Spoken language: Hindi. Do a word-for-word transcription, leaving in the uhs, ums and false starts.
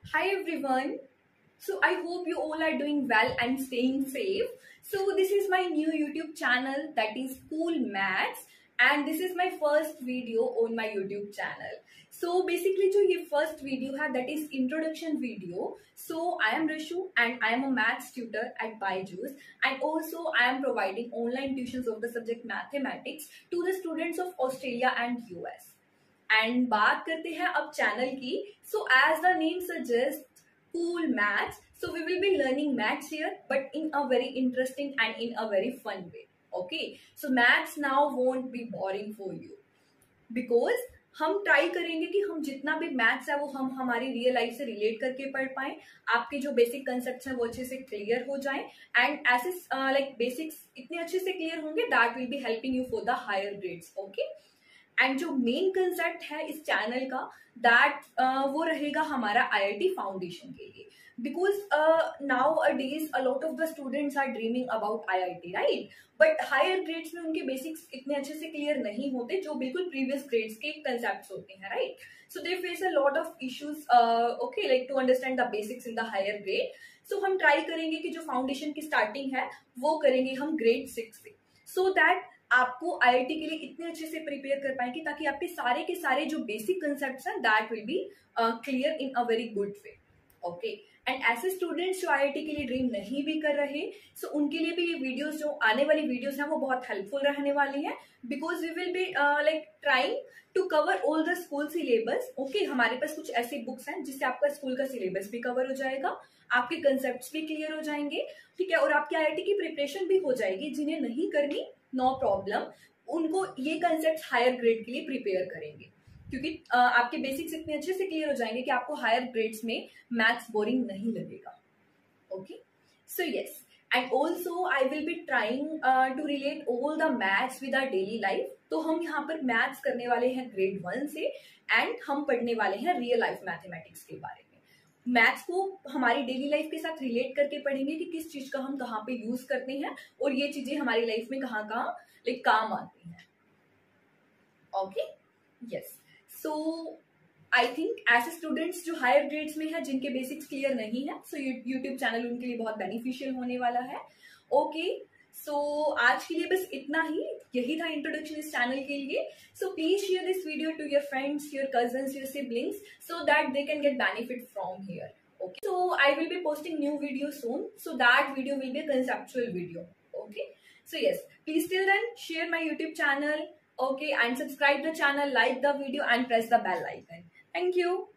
Hi everyone. So I hope you all are doing well and staying safe. So this is my new YouTube channel, that is Cool Maths, and this is my first video on my YouTube channel. So basically जो ये first video है, that is introduction video. So I am Rishu and I am a maths tutor at Byju's, and also I am providing online tuitions of the subject mathematics to the students of Australia and U S. And बात करते हैं अब चैनल की. So as the name suggest, cool maths. So we will be learning maths here, but in a very interesting and in a very fun way. Okay, so maths now won't be boring for you, because हम ट्राई करेंगे कि हम जितना भी मैथ्स है वो हम हमारी रियल लाइफ से रिलेट करके पढ़ पाए. आपके जो बेसिक कंसेप्ट हैं वो अच्छे से क्लियर हो जाएं, एंड ऐसे लाइक बेसिक्स इतने अच्छे से क्लियर होंगे that will be helping you for the higher grades. Okay, and जो मेन कंसेप्ट है इस चैनल का, दैट uh, वो रहेगा हमारा आईआईटी फाउंडेशन के लिए. Because nowadays a lot of the students are dreaming about IIT, right? But higher grades में उनके बेसिक्स इतने अच्छे से क्लियर नहीं होते जो बिल्कुल प्रीवियस ग्रेड्स के कंसेप्ट्स होते हैं, right? So they face a lot of issues, okay, like to understand the basics in the higher grade. So हम ट्राई करेंगे कि जो फाउंडेशन की स्टार्टिंग है वो करेंगे हम ग्रेड सिक्स से, सो दैट आपको आईआईटी के लिए इतने अच्छे से प्रिपेयर कर पाएंगे ताकि आपके सारे के सारे जो बेसिक कंसेप्ट्स हैं that will be clear in a very good way. Okay, and ऐसे स्टूडेंट्स जो आईआईटी के लिए ड्रीम नहीं भी कर रहे, सो so उनके लिए भी ये वीडियोस, जो आने वाली वीडियोस हैं वो बहुत हेल्पफुल रहने वाली हैं, because we will be like trying to cover all the school syllabus. Okay, हमारे पास कुछ ऐसे बुक्स हैं जिससे आपका स्कूल का सिलेबस भी कवर हो जाएगा, आपके कंसेप्ट भी क्लियर हो जाएंगे, ठीक है, और आपकी आईआईटी की प्रिपरेशन भी हो जाएगी. जिन्हें नहीं करनी, नो प्रॉब्लम, उनको ये कंसेप्ट हायर ग्रेड के लिए प्रिपेयर करेंगे, क्योंकि uh, आपके बेसिक्स इतने अच्छे से क्लियर हो जाएंगे कि आपको हायर ग्रेड्स में मैथ्स बोरिंग नहीं लगेगा. Okay, so yes, and also I will be trying to relate all the maths with our daily life. तो हम यहाँ पर मैथ्स करने वाले हैं ग्रेड वन से, एंड हम पढ़ने वाले हैं रियल लाइफ मैथमेटिक्स के बारे में. मैथ्स को हमारी डेली लाइफ के साथ रिलेट करके पढ़ेंगे कि किस चीज का हम कहाँ पे यूज करते हैं और ये चीजें हमारी लाइफ में कहाँ कहाँ लाइक काम आती हैं. Okay, yes. So I think ऐसे स्टूडेंट्स जो हायर ग्रेड्स में है, जिनके बेसिक्स क्लियर नहीं है, सो यूट्यूब चैनल उनके लिए बहुत बेनिफिशियल होने वाला है. ओके, सो so, आज के लिए बस इतना ही, यही था इंट्रोडक्शन इस चैनल के लिए. So please share this video to your friends, your cousins, your siblings, so that they can get benefit from here. Okay, so I will be posting new video soon, so that video will be a conceptual video. Okay, so yes, please till then share my YouTube channel, okay, and subscribe the channel, like the video and press the bell icon. Thank you.